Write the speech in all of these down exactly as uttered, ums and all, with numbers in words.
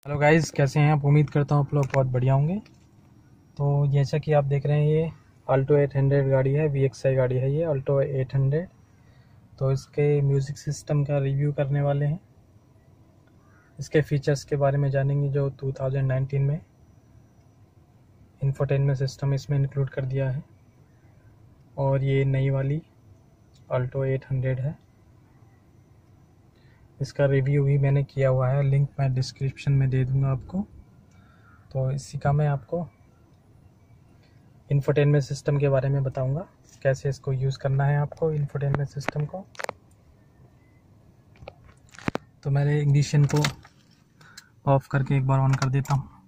Hello guys, कैसे हैं आप। उम्मीद करता हूँ आप लोग बहुत बढ़िया होंगे। तो जैसा कि आप देख रहे हैं, ये अल्टो एट हंड्रेड गाड़ी है, वी एक्स आई गाड़ी है ये अल्टो एट हंड्रेड। तो इसके म्यूज़िक सिस्टम का रिव्यू करने वाले हैं। इसके फीचर्स के बारे में जानेंगे जो टू थाउजेंड नाइनटीन में इंफोटेनमेंट सिस्टम इसमें इंक्लूड कर दिया है। और ये नई वाली अल्टो एट हंड्रेड है। इसका रिव्यू भी मैंने किया हुआ है, लिंक मैं डिस्क्रिप्शन में दे दूँगा आपको। तो इसी का मैं आपको इंफोटेनमेंट सिस्टम के बारे में बताऊंगा, कैसे इसको यूज़ करना है आपको इंफोटेनमेंट सिस्टम को। तो मैंने इग्निशन को ऑफ करके एक बार ऑन कर देता हूँ।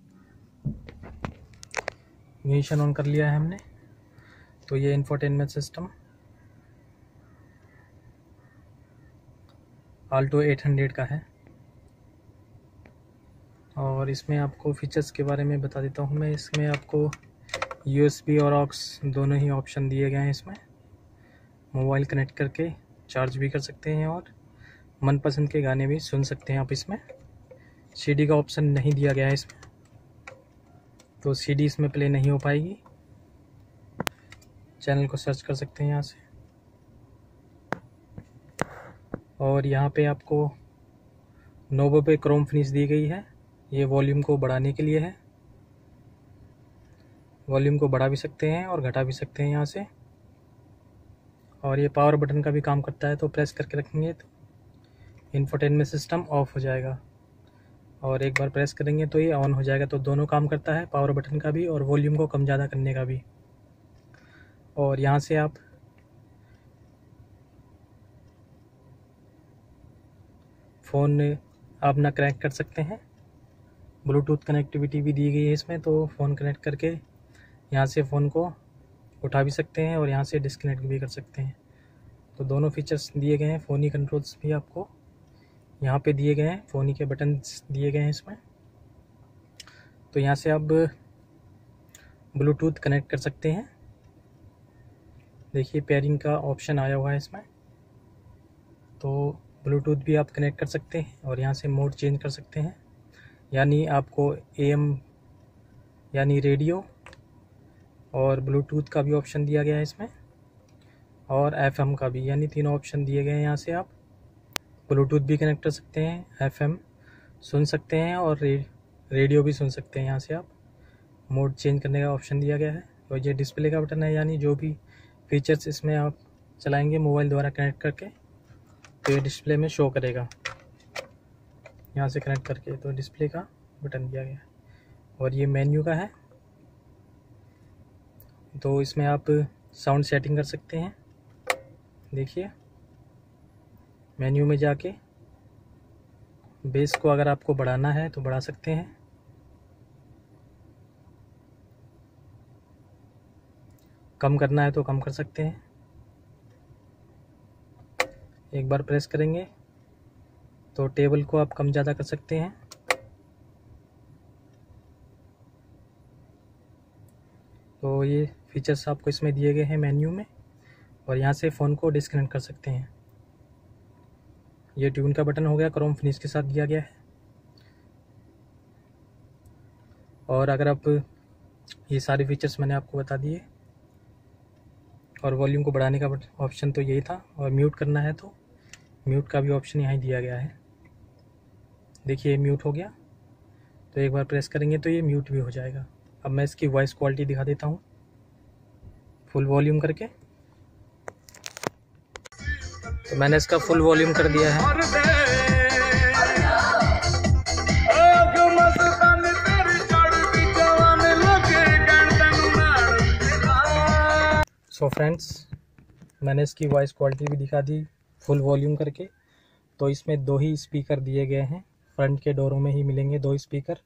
इग्निशन ऑन कर लिया है हमने। तो ये infotainment system Alto eight hundred का है। और इसमें आपको फीचर्स के बारे में बता देता हूँ मैं। इसमें आपको यूएसबी और ऑक्स दोनों ही ऑप्शन दिए गए हैं। इसमें मोबाइल कनेक्ट करके चार्ज भी कर सकते हैं और मनपसंद के गाने भी सुन सकते हैं आप। इसमें सीडी का ऑप्शन नहीं दिया गया है इसमें, तो सीडी इसमें प्ले नहीं हो पाएगी। चैनल को सर्च कर सकते हैं यहाँ से। और यहाँ पे आपको नोबो पे क्रोम फिनिश दी गई है। ये वॉल्यूम को बढ़ाने के लिए है। वॉल्यूम को बढ़ा भी सकते हैं और घटा भी सकते हैं यहाँ से। और ये पावर बटन का भी काम करता है, तो प्रेस करके रखेंगे तो इंफोटेनमेंट सिस्टम ऑफ हो जाएगा और एक बार प्रेस करेंगे तो ये ऑन हो जाएगा। तो दोनों काम करता है, पावर बटन का भी और वॉल्यूम को कम ज़्यादा करने का भी। और यहाँ से आप फ़ोन अपना कनेक्ट कर सकते हैं। ब्लूटूथ कनेक्टिविटी भी दी गई है इसमें, तो फ़ोन कनेक्ट करके यहाँ से फ़ोन को उठा भी सकते हैं और यहाँ से डिस्कनेक्ट भी कर सकते हैं। तो दोनों फीचर्स दिए गए हैं। फ़ोनी कंट्रोल्स भी आपको यहाँ पे दिए गए हैं, फ़ोनी के बटन्स दिए गए हैं इसमें। तो यहाँ से आप ब्लूटूथ कनेक्ट कर सकते हैं। देखिए पेयरिंग का ऑप्शन आया हुआ है इसमें, तो ब्लूटूथ भी आप कनेक्ट कर सकते हैं और यहाँ से मोड चेंज कर सकते हैं। यानी आपको एएम यानी रेडियो और ब्लूटूथ का भी ऑप्शन दिया गया है इसमें, और एफएम का भी, यानी तीनों ऑप्शन दिए गए हैं। यहाँ से आप ब्लूटूथ भी कनेक्ट कर सकते हैं, एफएम सुन सकते हैं और रे, रेडियो भी सुन सकते हैं। यहाँ से आप मोड चेंज करने का ऑप्शन दिया गया है। और ये डिस्प्ले का बटन है, यानी जो भी फीचर्स इसमें आप चलाएंगे मोबाइल द्वारा कनेक्ट करके तो ये डिस्प्ले में शो करेगा। यहाँ से कनेक्ट करके तो डिस्प्ले का बटन दिया गया है। और ये मेन्यू का है, तो इसमें आप साउंड सेटिंग कर सकते हैं। देखिए मेन्यू में जाके बेस को अगर आपको बढ़ाना है तो बढ़ा सकते हैं, कम करना है तो कम कर सकते हैं। एक बार प्रेस करेंगे तो टेबल को आप कम ज़्यादा कर सकते हैं। तो ये फीचर्स आपको इसमें दिए गए हैं मेन्यू में। और यहाँ से फ़ोन को डिस्कनेक्ट कर सकते हैं। ये ट्यून का बटन हो गया, क्रोम फिनिश के साथ दिया गया है। और अगर आप ये सारे फीचर्स मैंने आपको बता दिए। और वॉल्यूम को बढ़ाने का ऑप्शन तो यही था, और म्यूट करना है तो म्यूट का भी ऑप्शन यहाँ दिया गया है। देखिए म्यूट हो गया, तो एक बार प्रेस करेंगे तो ये म्यूट भी हो जाएगा। अब मैं इसकी वॉइस क्वालिटी दिखा देता हूँ फुल वॉल्यूम करके। तो मैंने इसका फुल वॉल्यूम कर दिया है। सो फ्रेंड्स, मैंने इसकी वॉइस क्वालिटी भी दिखा दी फुल वॉल्यूम करके। तो इसमें दो ही स्पीकर दिए गए हैं, फ्रंट के डोरों में ही मिलेंगे दो स्पीकर।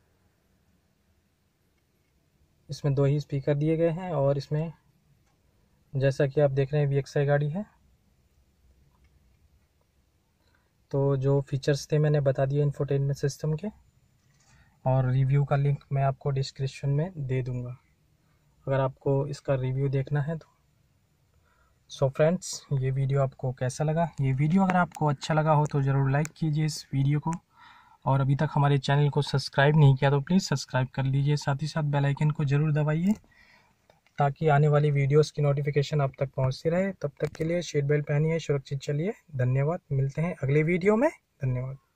इसमें दो ही स्पीकर दिए गए हैं। और इसमें जैसा कि आप देख रहे हैं वी एक्स आई गाड़ी है, तो जो फीचर्स थे मैंने बता दिए इंफोटेनमेंट सिस्टम के। और रिव्यू का लिंक मैं आपको डिस्क्रिप्शन में दे दूंगा अगर आपको इसका रिव्यू देखना है तो। सो फ्रेंड्स, ये वीडियो आपको कैसा लगा। ये वीडियो अगर आपको अच्छा लगा हो तो ज़रूर लाइक कीजिए इस वीडियो को। और अभी तक हमारे चैनल को सब्सक्राइब नहीं किया तो प्लीज़ सब्सक्राइब कर लीजिए, साथ ही साथ बेल आइकन को ज़रूर दबाइए ताकि आने वाली वीडियोस की नोटिफिकेशन आप तक पहुंचती रहे। तब तक के लिए सीट बेल्ट पहनिए, सुरक्षित चलिए। धन्यवाद, मिलते हैं अगले वीडियो में। धन्यवाद।